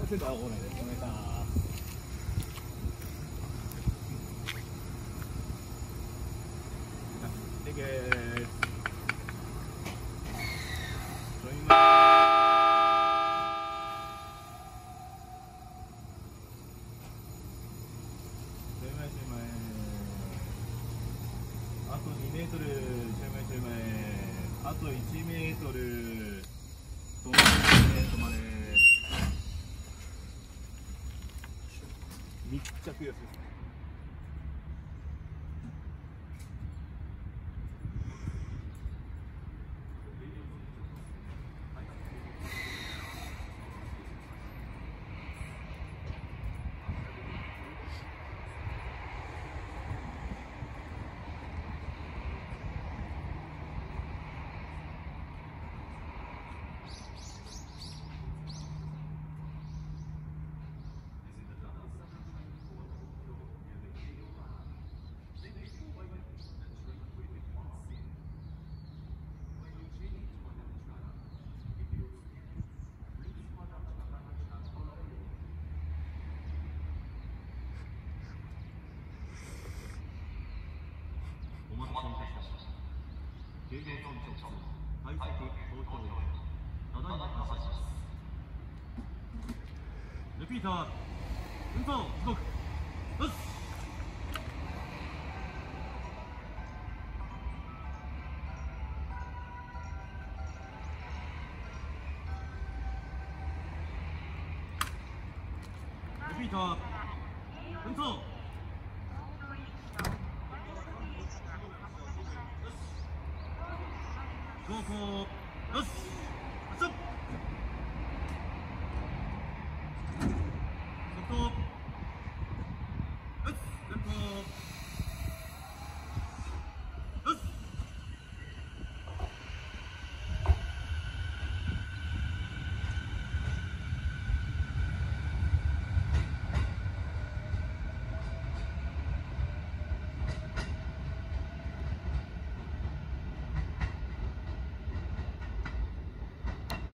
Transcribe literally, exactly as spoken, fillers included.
センター来ないです。お願いします。テイクです。あとにメートル、ちょい前ちょい前、あといちメートル、止まれ、止まれ。密着よしですね。 お待たせいたしました。京葉村直通快速東京駅、ただいま発車します。レピーター、運送時刻、よし。レピーター、運送。走行、よし。